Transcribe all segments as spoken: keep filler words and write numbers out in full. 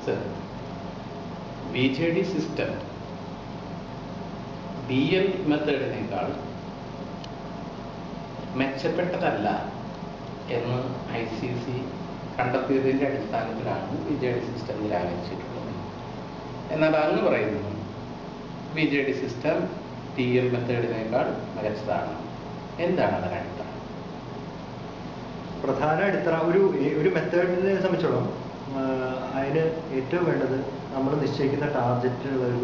Mathematics B J D system B L മെത്തേഡിനേക്കാൾ മെച്ചപ്പെട്ടതല്ല എന്ന് ഐ സി സി കണ്ടെത്തിയതിൻ്റെ അടിസ്ഥാനത്തിലാണ് ബി ജെ ഡി സിസ്റ്റം നിരാകരിച്ചിട്ടുള്ളത്. എന്നാൽ അങ്ങ് പറയുന്നു B J D system T L മെത്തേഡിനേക്കാൾ മികച്ചതാണ്. എന്താണ് അതിന് അടിത്തറ? പ്രധാന അടിത്തറ ഒരു ഒരു മെത്തേഡിനെ സംബന്ധിച്ചോളം അതിന് ഏറ്റവും വേണ്ടത് നമ്മൾ നിശ്ചയിക്കുന്ന ടാർഗറ്റിനുള്ള ഒരു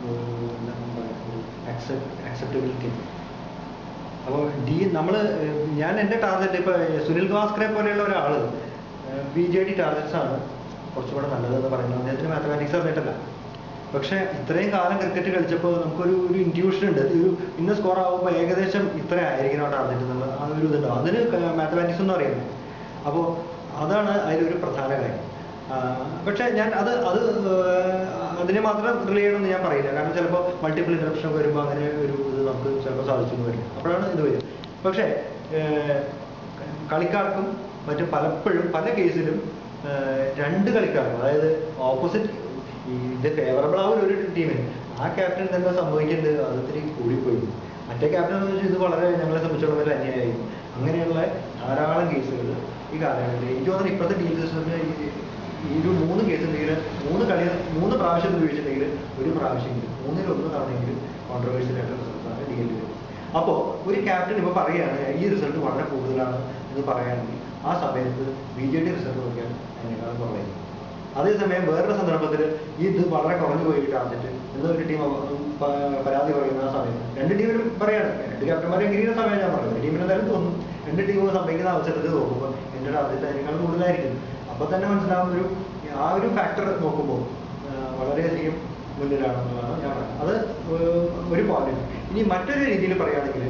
അക്സെപ്റ്റബിലിറ്റി. അപ്പോൾ ഡി നമ്മൾ ഞാൻ എൻ്റെ ടാർഗറ്റ് ഇപ്പോൾ സുനിൽ ഗവാസ്കറെ പോലെയുള്ള ഒരാൾ ബി ജെ ഡി ടാർഗറ്റ്സ് ആണ് കുറച്ചുകൂടെ നല്ലതെന്ന് പറയുന്നത്. അദ്ദേഹത്തിന് മാത്തമാറ്റിക്സ് അറിഞ്ഞിട്ടല്ല. പക്ഷേ ഇത്രയും കാലം ക്രിക്കറ്റ് കളിച്ചപ്പോൾ നമുക്കൊരു ഒരു ഇൻറ്റ്യൂഷൻ ഉണ്ട്. ഒരു ഇന്ന സ്കോർ ആകുമ്പോൾ ഏകദേശം ഇത്ര ആയിരിക്കണം ടാർഗറ്റ് എന്നുള്ള ആ ഒരു ഇതുണ്ടാവും. അതിന് മാത്തമാറ്റിക്സ് ഒന്നും അറിയുന്നത്. അപ്പോൾ അതാണ് അതിലൊരു പ്രധാന കാര്യം. പക്ഷേ ഞാൻ അത് അത് അതിനെ മാത്രം റിലേ ചെയ്യണമെന്ന് ഞാൻ പറയില്ല. കാരണം ചിലപ്പോൾ മൾട്ടിപ്പിൾ ഇൻട്രപ്ഷൻ വരുമ്പോൾ അങ്ങനെ ഒരു ഇത് നമുക്ക് ചിലപ്പോൾ സാധിച്ചെന്ന് വരും. അപ്പോഴാണ് ഇത് വരും. പക്ഷേ കളിക്കാർക്കും മറ്റും പലപ്പോഴും പല കേസിലും രണ്ട് കളിക്കാർക്കും, അതായത് ഓപ്പോസിറ്റ് ഇത് ഫേവറബിൾ ആവുന്ന ഒരു ടീമിന് ആ ക്യാപ്റ്റൻ എന്താ സംഭവിക്കേണ്ടത് അത് ഇത്തിരി കൂടിപ്പോയി. മറ്റേ ക്യാപ്റ്റൻ എന്ന് വെച്ചാൽ ഇത് വളരെ ഞങ്ങളെ സംബന്ധിച്ചിടത്തോളം ഒരു അന്യായമായിരുന്നു. അങ്ങനെയുള്ള ധാരാളം കേസുകൾ ഈ കാലഘട്ടത്തിൽ എനിക്ക് തോന്നുന്നു ഇപ്പോഴത്തെ ടീം സിസ്റ്റത്തിന് ഈ ഒരു മൂന്ന് കേസ് ഉണ്ടെങ്കിൽ മൂന്ന് കളി മൂന്ന് പ്രാവശ്യം ഉപയോഗിച്ചിട്ടുണ്ടെങ്കിൽ ഒരു പ്രാവശ്യമെങ്കിലും മൂന്നിൽ ഒന്ന് തവണയെങ്കിലും കോൺട്രവേഴ്സ്യൽ ആയിട്ട് റിസൾട്ടാണ് ഡി എൽ വരുന്നത്. അപ്പോൾ ഒരു ക്യാപ്റ്റൻ ഇപ്പോൾ പറയുകയാണ് ഈ റിസൾട്ട് വളരെ കൂടുതലാണ് എന്ന് പറയുകയാണെങ്കിൽ ആ സമയത്ത് ബി ജെ ഡി റിസൾട്ട് നോക്കിയാൽ അതിനേക്കാൾ കുറവായിരിക്കും. അതേസമയം വേറൊരു സന്ദർഭത്തിൽ ഈ ഇത് വളരെ കുറഞ്ഞു പോയി ടാർഗറ്റ് എന്നൊരു ടീം പരാതി പറയുന്ന ആ സമയത്ത് രണ്ട് ടീമിനും പറയാണ്, രണ്ട് ക്യാപ്റ്റന്മാരെ എങ്ങനെ ചെയ്യുന്ന സമയം ഞാൻ പറയുന്നത് ടീമിന് എന്തായാലും തോന്നും രണ്ട് ടീമുകൾ സംഭവിക്കുന്ന അവസരത്തിൽ നോക്കുമ്പോൾ എൻ്റെ ടാർഗറ്റ് അതിനേക്കാൾ കൂടുതലായിരിക്കും. അപ്പോൾ തന്നെ മനസ്സിലാവുന്ന ഒരു ആ ഒരു ഫാക്ടർ നോക്കുമ്പോൾ വളരെയധികം മുന്നിലാണെന്നുള്ളതാണ് ഞാൻ പറയുന്നത്. അത് ഒരു പോയിന്റ്. ഇനി മറ്റൊരു രീതിയിൽ പറയുകയാണെങ്കിൽ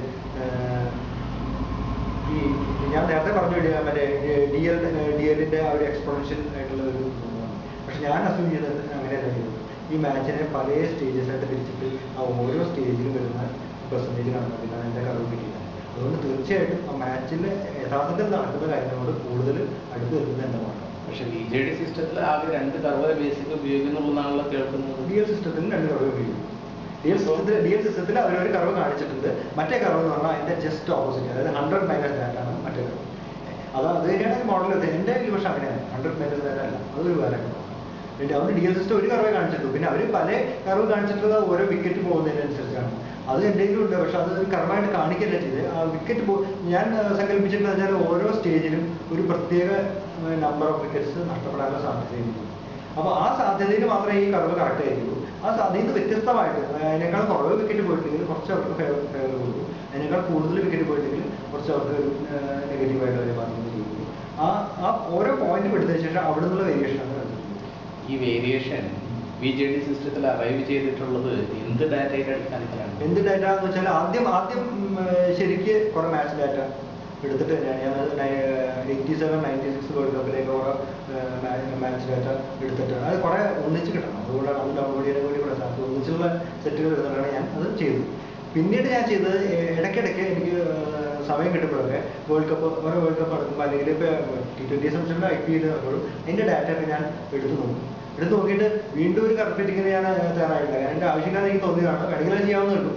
ഈ ഞാൻ നേരത്തെ പറഞ്ഞു മറ്റേ ഡി എൽ ഡി എല്ലിൻ്റെ ആ ഒരു എക്സ്പോണൻഷ്യൽ ആയിട്ടുള്ള ഒരു, പക്ഷെ ഞാൻ അസ്യൂം ചെയ്തത് അങ്ങനെയല്ല ചെയ്തത്. ഈ മാച്ചിനെ പല സ്റ്റേജസ് ആയിട്ട് തിരിച്ചിട്ട് ആ ഓരോ സ്റ്റേജിലും വരുന്ന പെർസെൻറ്റേജ് കണക്കാക്കിയിട്ടാണ് എൻ്റെ കറവ് കിട്ടിയത്. അതുകൊണ്ട് തീർച്ചയായിട്ടും ആ മാച്ചിൽ യഥാർത്ഥത്തിൽ നടക്കുന്ന കാര്യങ്ങളോട് കൂടുതൽ അടുത്ത് വരുന്നത് എൻ്റെ മാത്രം. പക്ഷെ ബി ജെ ഡി സിസ്റ്റത്തിൽ ആകെ രണ്ട് കർവ് ബേസിക് ഉപയോഗിക്കുന്നുള്ളതാണല്ലോ കേൾക്കുന്നത്. ഡി എൽ സിസ്റ്റത്തിൽ രണ്ട് കർവ് ഉപയോഗിക്കും. ഡി എൽ സിസ്റ്റത്തിൽ ഡി എൽ സിസ്റ്റത്തിൽ അവരൊരു കർവ് കാണിച്ചിട്ടുണ്ട്. മറ്റേ കർവ് എന്ന് പറഞ്ഞാൽ അതിൻ്റെ ജസ്റ്റ് ഓപ്പോസിറ്റ്, അതായത് ഹൺഡ്രഡ് മൈനസ് ഡാറ്റാണ് മറ്റേ കർവ്. അത് അത് തന്നെയാണ് മോഡൽ. എൻ്റെ കയ്യിൽ പക്ഷെ അങ്ങനെയാണ്, ഹൺഡ്രഡ് മൈനസ് ഡാറ്റ അല്ല, അതൊരു വേറെ കർവ്. അവർ ഡി എൽ സിസ്റ്റം ഒരു കർവേ കാണിച്ചിട്ടുള്ളൂ. പിന്നെ അവർ പല കർവ് കാണിച്ചിട്ടുള്ളത് ഓരോ വിക്കറ്റ് പോകുന്നതിനനുസരിച്ചാണ്. അത് എന്തെങ്കിലും ഉണ്ട്, പക്ഷെ അത് ഒരു കർവായിട്ട് കാണിക്കല്ല ചെയ്ത് ആ വിക്കറ്റ് പോ ഞാൻ സങ്കല്പിച്ചിട്ടുണ്ടെന്ന് വെച്ചാൽ ഓരോ സ്റ്റേജിലും ഒരു പ്രത്യേക നമ്പർ ഓഫ് വിക്കറ്റ്സ് നഷ്ടപ്പെടാനുള്ള സാധ്യതയുണ്ട്. അപ്പോൾ ആ സാധ്യതയിൽ മാത്രമേ ഈ കർവ് കറക്റ്റ് ആയിരിക്കുള്ളൂ. ആ സാധ്യത വ്യത്യസ്തമായിട്ട് അതിനേക്കാൾ കുറവ് വിക്കറ്റ് പോയിട്ടുണ്ടെങ്കിൽ കുറച്ച് അവർക്ക് ഫേവർ ഫേവർ കൊടുക്കും, അതിനേക്കാൾ കൂടുതൽ വിക്കറ്റ് പോയിട്ടുണ്ടെങ്കിൽ കുറച്ച് അവർക്ക് നെഗറ്റീവായിട്ട് അവരെ ബാധിക്കുന്ന രീതിയിൽ ആ ആ ഓരോ പോയിന്റും എടുത്തതിന് ശേഷം അവിടെ നിന്നുള്ള വേരിയേഷനാണ് കണ്ടത്. ഈ വേരിയേഷൻ ബി ജെ ഡി സിസ്റ്റത്തിൽ അറൈവ് ചെയ്തിട്ടുള്ളത് എന്ത് ഡാറ്റയുടെ അടിസ്ഥാനത്തിലാണ്? എന്ത് ഡാറ്റ എന്ന് വെച്ചാൽ ആദ്യം ആദ്യം ശരിക്ക് കുറെ മാച്ച് ഡാറ്റ എടുത്തിട്ട് തന്നെയാണ് ഞാൻ eighty seven ninety six world കപ്പിലേക്ക് കുറെ മാച്ച് ഡാറ്റ എടുത്തിട്ടാണ്. അത് കുറെ ഒന്നിച്ച് കിട്ടണം, അതുകൊണ്ടാണ് അത് ഡൗൺലോഡ് ചെയ്യാൻ വേണ്ടി കൂടെ സാധിക്കും. ഒന്നിച്ചുള്ള സെറ്റുകൾ എടുത്തിട്ടാണ് ഞാൻ അത് ചെയ്തത്. പിന്നീട് ഞാൻ ചെയ്തത് ഇടയ്ക്കിടയ്ക്ക് എനിക്ക് സമയം കിട്ടുമ്പോഴൊക്കെ വേൾഡ് കപ്പ് ഓരോ വേൾഡ് കപ്പ് നടക്കുമ്പോൾ അല്ലെങ്കിൽ ഇപ്പോൾ ടി ട്വൻറ്റി സംബന്ധിച്ചുള്ള ഐ പി എൽ നടക്കുമ്പോഴും അതിൻ്റെ ഡാറ്റയൊക്കെ ഞാൻ എടുത്തു നോക്കും. എടുത്ത് നോക്കിയിട്ട് വീണ്ടും ഒരു കറക്റ്റിങ്ങനെ ഞാൻ തയ്യാറായിട്ടില്ല. കാരണം എൻ്റെ ആവശ്യമില്ലാതെ എനിക്ക് തോന്നിയതാണ്, കടികളെ ചെയ്യാവുന്നുള്ളൂ.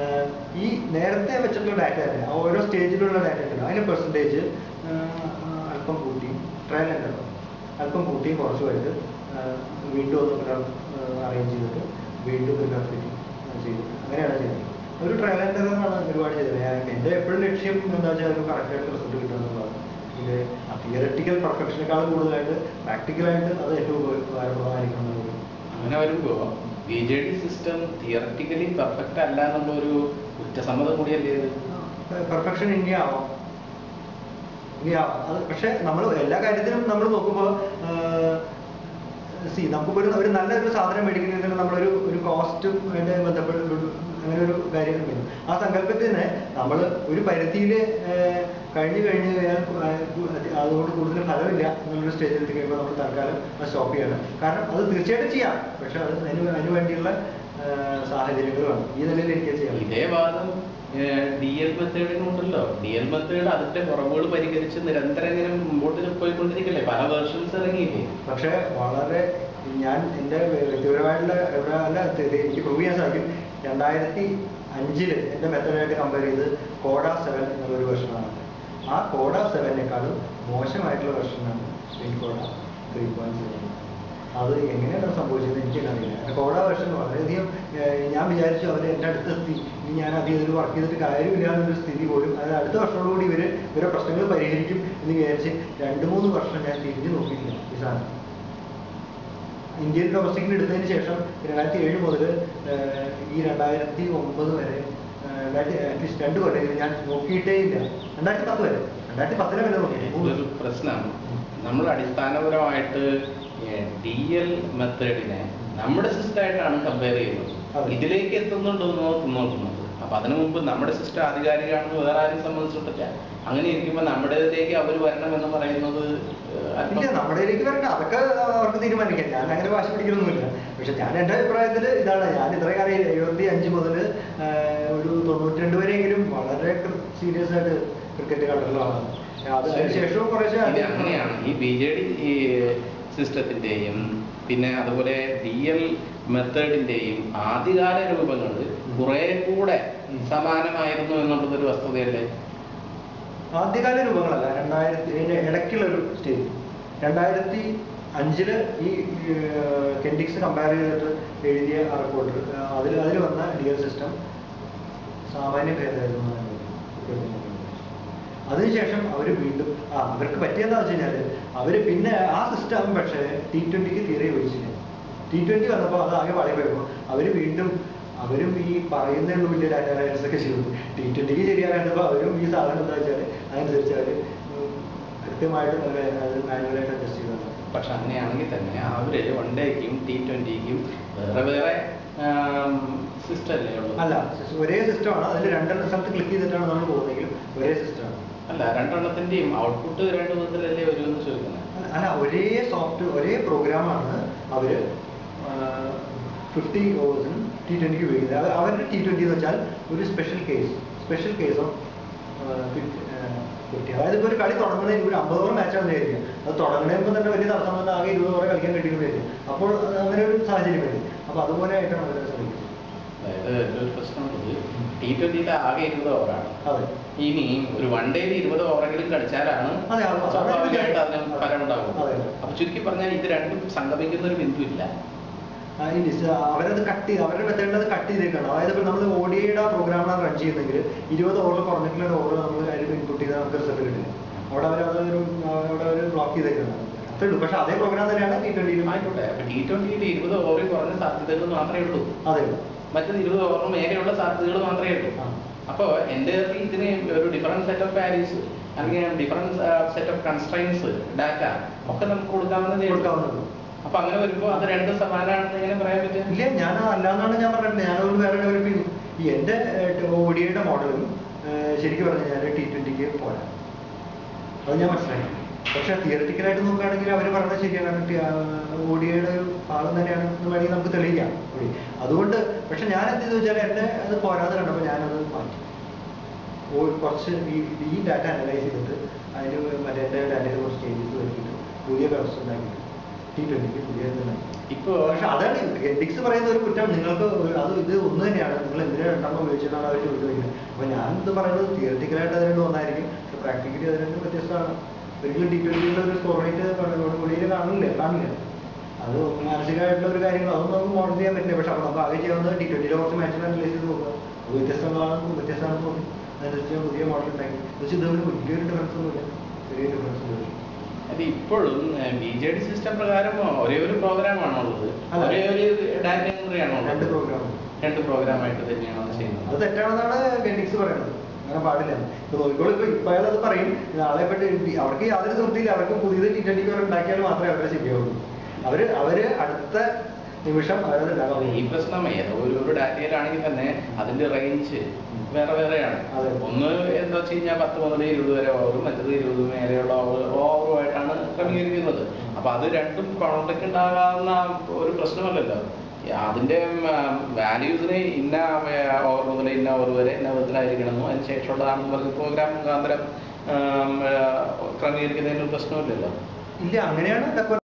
ഈ നേരത്തെ വെച്ചിട്ടുള്ള ഡാറ്റ തന്നെ ആ ഓരോ സ്റ്റേജിലുള്ള ഡാറ്റ ഉണ്ടല്ലോ അതിൻ്റെ പെർസെൻറ്റേജ് അല്പം കൂട്ടി ട്രയൽ ഉണ്ടല്ലോ അല്പം കൂട്ടിയും കുറച്ചുമായിട്ട് വീണ്ടും ഒന്ന് അറേഞ്ച് ചെയ്തിട്ട് വീണ്ടും ഒരു കറക്റ്റ് ചെയ്തിട്ട് അങ്ങനെയാണ് ചെയ്യുന്നത്. ഒരു ട്രയൽ ആൻഡ് എററാണ് ഒരുപാട് ചെയ്തത്. ഞാൻ എൻ്റെ എപ്പോഴും ലക്ഷ്യം എന്താ വെച്ചാൽ ഒരു കറക്റ്റായിട്ട് റിസൾട്ട് കിട്ടുക എന്നുള്ളതാണ്. ഇത് തിയററ്റിക്കൽ പെർഫെക്ഷനേക്കാൾ കൂടുതലായിട്ട് പ്രാക്ടിക്കലായിട്ട് അത് ഏറ്റവും ഉപകാരപ്രദമായിരിക്കണം എന്നുള്ളത്. അങ്ങനെ വരുമ്പോൾ B J D system theoretically perfect അല്ല എന്നുള്ളൊരു കുറ്റസമ്മതം കൂടിയല്ലേ ഇത്? പെർഫെക്ഷൻ ഇനി ആവാം ഇനി ആവാം അത്. പക്ഷെ നമ്മൾ എല്ലാ കാര്യത്തിലും നമ്മൾ നോക്കുമ്പോൾ സി നമുക്കിപ്പോൾ ഒരു ഒരു നല്ലൊരു സാധനം മേടിക്കുന്നതിന് നമ്മളൊരു ഒരു കോസ്റ്റും അതിൻ്റെ ബന്ധപ്പെട്ട അങ്ങനെ ഒരു കാര്യം വരും. ആ സങ്കല്പത്തിന് നമ്മൾ ഒരു പരിധിയിൽ കഴിഞ്ഞു കഴിഞ്ഞ് കഴിഞ്ഞാൽ അതുകൊണ്ട് കൂടുതൽ ഫലമില്ല എന്നുള്ളൊരു സ്റ്റേജിൽ എത്തി കഴിയുമ്പോൾ നമ്മൾ തൽക്കാലം അത് സ്റ്റോപ്പ് ചെയ്യണം. കാരണം അത് തീർച്ചയായിട്ടും ചെയ്യാം, പക്ഷെ അത് അതിന് അതിന് വേണ്ടിയുള്ള സാഹചര്യങ്ങൾ വേണം. ഈ നിലയിൽ എനിക്ക് ചെയ്യാം. ഇതേ വാദം ഡി എൽ മെത്തേഡിനുണ്ടല്ലോ. ഡി എൽ മെത്തേഡ് അതിന്റെ കുറവുകൾ പരിഹരിച്ച് നിരന്തരം ഇങ്ങനെ മുമ്പോട്ട് പോയിക്കൊണ്ടിരിക്കില്ലേ, പല വേർഷൻസ് ഇറങ്ങിയില്ലേ. പക്ഷെ വളരെ ഞാൻ എൻ്റെ വ്യക്തിപരമായിട്ടുള്ള എവിടെ അല്ല എനിക്ക് പ്രൂവ് ചെയ്യാൻ സാധിക്കും. രണ്ടായിരത്തി അഞ്ചില് എൻ്റെ മെത്തേഡായിട്ട് കമ്പയർ ചെയ്ത് കോഡ സെവൻ എന്നുള്ളൊരു വെർഷനാണ്. ആ കോഡ സെവനേക്കാളും മോശമായിട്ടുള്ള വെർഷനാണ് spin Coda three point seven. അത് എങ്ങനെയാണ് സംഭവിച്ചത് എനിക്കറിയില്ല. കോഡ വെർഷൻ വളരെയധികം ഞാൻ വിചാരിച്ചു അവർ എൻ്റെ അടുത്തെത്തി, ഇനി ഞാൻ അധികം ഇതിൽ വർക്ക് ചെയ്തിട്ട് കാര്യമില്ല എന്നൊരു സ്ഥിതി പോലും. അതായത് അടുത്ത വർഷത്തോടുകൂടി ഇവർ ഇവരെ പ്രശ്നങ്ങൾ പരിഹരിക്കും എന്ന് വിചാരിച്ച് രണ്ട് മൂന്ന് വർഷം ഞാൻ തിരിഞ്ഞു നോക്കിയില്ല ഈ സാധനം. ഇന്ത്യൻ ഡൊമസ്റ്റിക്കിൽ എടുത്തതിന് ശേഷം രണ്ടായിരത്തി ഏഴ് മുതൽ ഈ രണ്ടായിരത്തി ഒമ്പത് വരെ രണ്ടായിരത്തി അറ്റ്ലീസ്റ്റ് രണ്ട് കൊല്ലം ഞാൻ നോക്കിയിട്ടേ ഇല്ല. രണ്ടായിരത്തി പത്ത് വരെ രണ്ടായിരത്തി പത്തിലെ വരെ നോക്കി. പ്രശ്നം നമ്മൾ അടിസ്ഥാനപരമായിട്ട് ഡി എൽ മെത്തേഡിനെ നമ്മുടെ സിസ്റ്റമായിട്ടാണ് കമ്പയർ ചെയ്യുന്നത്. ഇതിലേക്ക് എത്തുന്നുണ്ടോ നോക്കുന്നത്. അപ്പൊ അതിനു മുമ്പ് നമ്മുടെ സിസ്റ്റം ആധികാരികമാണെന്ന് വേറെ ആരും സംബന്ധിച്ചിട്ടില്ല. അങ്ങനെ ഇരിക്കുമ്പോൾ നമ്മുടേതിലേക്ക് അവർ വരണം എന്ന് പറയുന്നത് നമ്മുടേതിലേക്ക് വരണ്ട, അതൊക്കെ അവർക്ക് തീരുമാനിക്കാം. ഞാൻ അങ്ങനെ വാശി പിടിക്കലൊന്നുമില്ല. പക്ഷെ ഞാൻ എൻ്റെ അഭിപ്രായത്തിൽ ഇതാണ്, ഞാൻ ഇത്ര കാര്യം എഴുപത്തി അഞ്ച് മുതൽ ഒരു തൊണ്ണൂറ്റി രണ്ട് വരെയെങ്കിലും വളരെ സീരിയസ് ആയിട്ട് ക്രിക്കറ്റ് കണ്ടിട്ടുള്ളതാണ്. അതിനുശേഷവും കുറേശ്ശെ അങ്ങനെയാണ് ഈ ബി ജെ ഡി സിസ്റ്റത്തിന്റെയും പിന്നെ അതുപോലെ ഡി എൽ മെത്തേഡിന്റെയും ആദ്യകാല രൂപങ്ങൾ കുറെ കൂടെ സമാനമായിരുന്നു എന്നുള്ളതൊരു വസ്തുതയല്ലേ? ആദ്യകാല രൂപങ്ങളല്ല, രണ്ടായിരത്തി ഇടയ്ക്കുള്ളൊരു സ്റ്റേജ്. രണ്ടായിരത്തി അഞ്ചില് ഈ കെൻഡിക്സ് കമ്പയർ ചെയ്തിട്ട് എഴുതിയ ആ റിപ്പോർട്ട്, അതിൽ അതിൽ വന്ന ഡി എൽ സിസ്റ്റം സാമാന്യ ഭേദമായിരുന്നു. അതിനുശേഷം അവർ വീണ്ടും ആ അവർക്ക് പറ്റിയെന്താ വെച്ച് കഴിഞ്ഞാൽ അവർ പിന്നെ ആ സിസ്റ്റം പക്ഷേ ടി ട്വന്റിക്ക് തീരെ ഉപയോഗിച്ചില്ല. ടി ട്വന്റി വന്നപ്പോൾ അത് ആകെ വളി പോയപ്പോൾ അവർ വീണ്ടും അവരും ഈ പറയുന്നതിനുള്ള വലിയ ഡാറ്റ അനാലിസിസ് ഒക്കെ ചെയ്തു. ടി ട്വന്റിക്ക് ശരിയാകേണ്ടപ്പോൾ അവരും ഈ സാധനം എന്താ വെച്ചാൽ അതനുസരിച്ച് അവർ കൃത്യമായിട്ട് അത് മാനുവലായിട്ട് അഡ്ജസ്റ്റ് ചെയ്തത്. പക്ഷെ അങ്ങനെയാണെങ്കിൽ തന്നെ അവര് വൺ ഡേക്കും ടി ട്വന്റിക്കും വേറെ വേറെ സിസ്റ്റം അല്ലേ ഉള്ളൂ? അല്ല, ഒരേ സിസ്റ്റമാണ്. അതിൽ രണ്ടെണ്ണം സ്ഥലത്ത് ക്ലിക്ക് ചെയ്തിട്ടാണ് നമ്മൾ പോകുന്നതെങ്കിലും ഒരേ സിസ്റ്റമാണ്. അല്ല, രണ്ടെണ്ണത്തിന്റെയും ഔട്ട്പുട്ട് രണ്ട് വിധത്തിലല്ലേ വരുമെന്ന് ചോദിക്കുന്നത്? അല്ല, ഒരേ സോഫ്റ്റ് ഒരേ പ്രോഗ്രാമാണ് അവര് ഫിഫ്റ്റി ഓവേഴ്സിനും ടി ട്വന്റിക്ക് ഉപയോഗിക്കുന്നത്. അവരുടെ ടി ട്വന്റി എന്ന് വെച്ചാൽ ഒരു special case special case of fifty. അതായത് ഇപ്പോൾ ഒരു കളി തുടങ്ങുന്നതിന് ഒരു അമ്പത് ഓവർ മാച്ചാണ് വിചാരിക്കുക. അത് തുടങ്ങുന്നതിന് തന്നെ വലിയ തടസ്സം വന്നാൽ ആകെ ഇരുപത് ഓവർ കളിക്കാൻ കിട്ടിയിട്ട് അപ്പോൾ അങ്ങനെ ഒരു സാഹചര്യം വരും. അപ്പോൾ അതുപോലെ ആയിട്ടാണ് അവരെ ശ്രമിക്കുന്നത്. അതായത് ഒരു പ്രശ്നമുള്ളത് ടി ട്വന്റിയിൽ ആകെ ഇരുപത് ഓവറാണ്. അതെ, ഇനി ഒരു വൺ ഡേയിൽ ഇരുപത് ഓവറെങ്കിലും കളിച്ചാലാണ് സ്വാഭാവികമായിട്ട് അതിന് ഫലം ഉണ്ടാകും. അപ്പൊ ചുരുക്കി പറഞ്ഞാൽ ഇത് രണ്ടും സംഗമിക്കുന്ന ഒരു ബിന്ദു ഇല്ല. അവരത് കട്ട് ചെയ്ത് അവരുടെ മെത്തേഡിൽ അത് കട്ട് ചെയ്തേക്കാണ്. അതായത് ഇപ്പോൾ നമ്മൾ ഒ ഡി ഐയുടെ പ്രോഗ്രാമാണ് റൺ ചെയ്യുന്നതെങ്കിൽ ഇരുപത് ഓവർ കുറഞ്ഞിട്ടുള്ള ഓവർ നമ്മൾ അതിൽ ഇൻപുട്ട് ചെയ്താൽ നമുക്ക് റിസൾട്ട് കിട്ടില്ല. അവിടെ അവർ അതൊരു അവിടെ അവർ ബ്ലോക്ക് ചെയ്തേക്കാണ്. അത്രേ ഉള്ളൂ. പക്ഷെ അതേ പ്രോഗ്രാം തന്നെയാണ് ടി ട്വന്റിയിലും. ആയിക്കോട്ടെ, ടി ട്വന്റിയിൽ ഇരുപത് ഓവറിൽ കുറഞ്ഞ സാധ്യതകൾ മാത്രമേ ഉള്ളൂ. അതെ, മറ്റത് ഇരുപത് ഓവറിന് മേലെയുള്ള സാധ്യതകൾ മാത്രമേ ഉള്ളൂ. അപ്പോൾ എൻ്റെ ഇതിന് ഒരു ഡിഫറൻറ്റ് സെറ്റ് ഓഫ് വാല്യൂസ് അല്ലെങ്കിൽ different set of constraints data ഒക്കെ നമുക്ക് കൊടുക്കാവുന്നതേ കൊടുക്കാവുന്നത്. അപ്പൊ അങ്ങനെ വരുമ്പോൾ അത് രണ്ട് സമാനമാണെന്ന് എങ്ങനെ പറയാൻ പറ്റും? ഇല്ല, ഞാൻ അല്ലാന്നാണ് ഞാൻ പറഞ്ഞിട്ടുണ്ട്. ഞാനൊരു വേറെ ഡെവലപ്പ് ചെയ്തു. ഈ എൻ്റെ ഓഡിയുടെ മോഡലും ശരിക്കും പറഞ്ഞു കഴിഞ്ഞാൽ ടി ട്വന്റിക്ക് പോരാ, അത് ഞാൻ മനസ്സിലാക്കി. പക്ഷെ തിയററ്റിക്കലായിട്ട് നോക്കുകയാണെങ്കിൽ അവർ പറഞ്ഞത് ശരിയാണ്. ഓഡിയുടെ ഒരു ഭാഗം തന്നെയാണ് വേണമെങ്കിൽ നമുക്ക് തെളിയിക്കാം. അതുകൊണ്ട് പക്ഷെ ഞാൻ എന്ത് ചെയ്തു വെച്ചാൽ എൻ്റെ അത് പോരാതെ കണ്ടപ്പോൾ ഞാനത് മാറ്റി. കുറച്ച് ഈ ഈ ഡാറ്റ അനലൈസ് ചെയ്തിട്ട് അതിന് മറ്റേ എൻ്റെ ഡാറ്റയിൽ കുറച്ച് ചേഞ്ചസ് വരുത്തിയിട്ട് പുതിയ വ്യവസ്ഥ ഉണ്ടാക്കിയിട്ട് ടി ട്വന്റിക്ക് പുതിയ ഇപ്പോൾ. പക്ഷെ അതാണ് കെൻഡിക്സ് പറയുന്ന ഒരു കുറ്റം. നിങ്ങൾക്ക് അത് ഇത് ഒന്ന് തന്നെയാണ്, നിങ്ങൾ എന്തിനാണ് രണ്ടെണ്ണം ഉപയോഗിച്ചിട്ടാണ് അവർ ചോദിക്കുന്നത്. അപ്പോൾ ഞാൻ ഇത് പറയുന്നത് തിയററ്റിക്കലായിട്ട് അത് രണ്ടും ഒന്നായിരിക്കും, പക്ഷെ പ്രാക്ടിക്കലി അത് രണ്ടും വ്യത്യസ്തമാണ്. ഒരിക്കലും ടി ട്വന്റിയിലുള്ള ഒരു സ്കോർ റേറ്റ് വെളിയിൽ കാണില്ല കാണില്ല അത് മാനസികമായിട്ടുള്ള ഒരു കാര്യങ്ങൾ അതൊന്നും നമുക്ക് മോഡൽ ചെയ്യാൻ പറ്റില്ല. പക്ഷെ അപ്പോൾ നമുക്ക് ആകെ ചെയ്യാവുന്നത് ടി ട്വന്റിയിലെ കുറച്ച് മാച്ചിൽ അനലൈസ് ചെയ്ത് നോക്കുക. അത് വ്യത്യസ്തങ്ങളാണ് വ്യത്യസ്തമാണെന്ന് തോന്നി അതനുസരിച്ച് പുതിയ മോഡൽ ഉണ്ടാക്കി. പക്ഷെ ഇതുകൊണ്ട് വലിയൊരു ഡിഫറൻസ് ഒന്നുമില്ല, ചെറിയ ഡിഫറൻസ് ഒന്നുമില്ല. അത് ഇപ്പോഴും ബി ജെ ഡി സിസ്റ്റം പ്രകാരം ഒരേ ഒരു പ്രോഗ്രാമാണോ ഉള്ളത്? ഒരേ ഒരു ഡാറ്റ എൻട്രിയാണോ? രണ്ട് പ്രോഗ്രാം രണ്ട് പ്രോഗ്രാമായിട്ട് തന്നെയാണോ ചെയ്യുന്നത്? അത് തെറ്റാണെന്നാണ് കെൻഡിക്സ് പറയുന്നത്. അങ്ങനെ പാടില്ല. ഇപ്പൊ നോക്കിക്കോളൂ, ഇപ്പൊ ഇപ്പൊ അയാൾ അത് പറയും. നാളെ പറ്റി അവർക്ക് യാതൊരു തൃപ്തിയില്ല. അവർക്ക് പുതിയത് ടി ട്വന്റിക്ക് അവർ ഉണ്ടാക്കിയാൽ മാത്രമേ അവരെ ശരിയാവുള്ളൂ. അവര് അവര് അടുത്ത നിമിഷം അവരത് ഉണ്ടാകാം. ഈ പ്രശ്നം ഏതോ ഒരു ഡാറ്റയിലാണെങ്കിൽ തന്നെ അതിന്റെ റേഞ്ച് വേറെ വേറെയാണ്. ഒന്ന് എന്താ വെച്ച് കഴിഞ്ഞാൽ പത്ത് മുതൽ ഇരുപത് വരെ ഓവറും മറ്റത് ഇരുപത് മേലെയുള്ള ഓവറുമായിട്ടാണ് ക്രമീകരിക്കുന്നത്. അപ്പൊ അത് രണ്ടും കോൺഫ്ലിക്റ്റ് ഉണ്ടാകാവുന്ന ഒരു പ്രശ്നമല്ലല്ലോ. അതിൻ്റെ വാല്യൂസിന് ഇന്ന ഓവർ മുതൽ ഇന്ന ഓവർ വരെ ഇന്ന വിധത്തിലായിരിക്കണമെന്നും അതിന് ശേഷമുള്ളതാണെന്ന് പറഞ്ഞ് പ്രോഗ്രാം മുഖാന്തരം ക്രമീകരിക്കുന്നതിന് പ്രശ്നമില്ലല്ലോ. ഇല്ല, അങ്ങനെയാണ്